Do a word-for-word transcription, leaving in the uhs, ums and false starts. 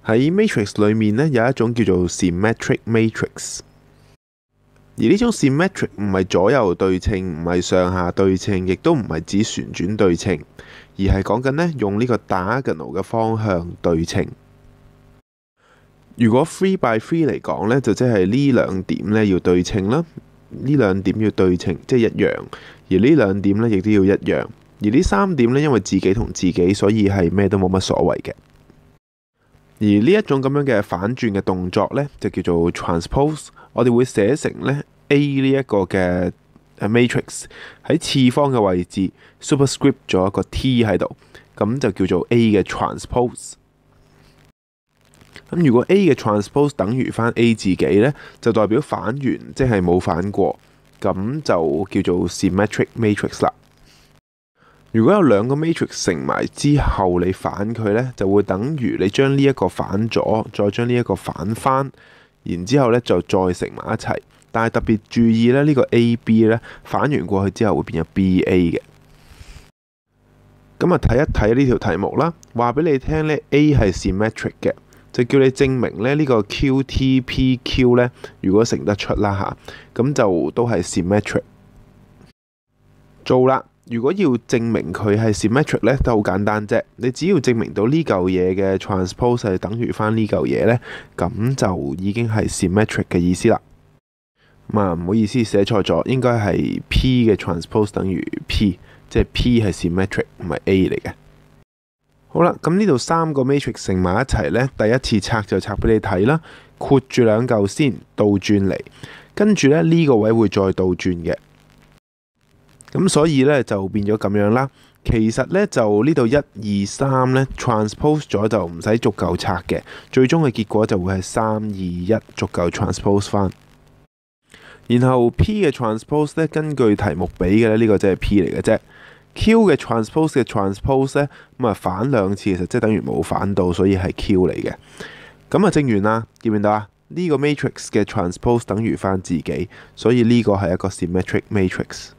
喺 matrix 裏面咧有一種叫做 Symmetric matrix， 而呢種 Symmetric 唔係左右對稱，唔係上下對稱，亦都唔係指旋轉對稱，而係講緊咧用呢個 diagonal 嘅方向對稱。如果 three by three 嚟講咧，就即係呢兩點咧要對稱啦，呢兩點要對稱，即係一樣，而呢兩點咧亦都要一樣，而呢三點咧因為自己同自己，所以係咩都冇乜所謂嘅。而呢一種咁樣嘅反轉嘅動作咧，就叫做 transpose。我哋會寫成咧 A 呢一個嘅 matrix 喺次方嘅位置 superscript 咗一個 T 喺度，咁就叫做 A 嘅 transpose。咁如果 A 嘅 transpose 等於翻 A 自己咧，就代表反完即係冇反過，咁就叫做 Symmetric matrix 啦。如果有兩個 matrix 乘埋之後，你反佢呢，就會等於你將呢一個反咗，再將呢一個反翻，然之後呢就再乘埋一齊。但係特別注意咧，呢、這個 A B 呢，反完過去之後會變咗 B A 嘅。咁啊，睇一睇呢條題目啦，話俾你聽呢 A 係 symmetric 嘅，就叫你證明咧呢、這個 Q T P Q 呢，如果乘得出啦嚇，咁就都係 symmetric。做啦。如果要證明佢係 symmetric 咧，都好簡單啫。你只要證明到呢嚿嘢嘅 transpose 係等於翻呢嚿嘢咧，咁就已經係 symmetric 嘅意思啦。咁啊，唔好意思寫錯咗，應該係 P 嘅 transpose 等於 P， 即係 P 係 symmetric， 唔係 A 嚟嘅。好啦，咁呢度三個 matrix 乘埋一齊咧，第一次拆就拆俾你睇啦，括住兩嚿先，倒轉嚟，跟住咧呢個位會再倒轉嘅。咁所以咧就變咗咁樣啦。其實咧就呢度一二三咧 transpose 咗就唔使逐嚿拆嘅，最終嘅結果就會係三二一逐嚿 transpose 翻。然後 P 嘅 transpose 咧，根據題目俾嘅咧，呢個即係 P 嚟嘅啫。Q 嘅 transpose 嘅 transpose 咧，咁啊反兩次，其實即係等於冇反到，所以係 Q 嚟嘅。咁啊正完啦，見唔見到啊？呢個 matrix 嘅 transpose 等於翻自己，所以呢個係一個 symmetric matrix。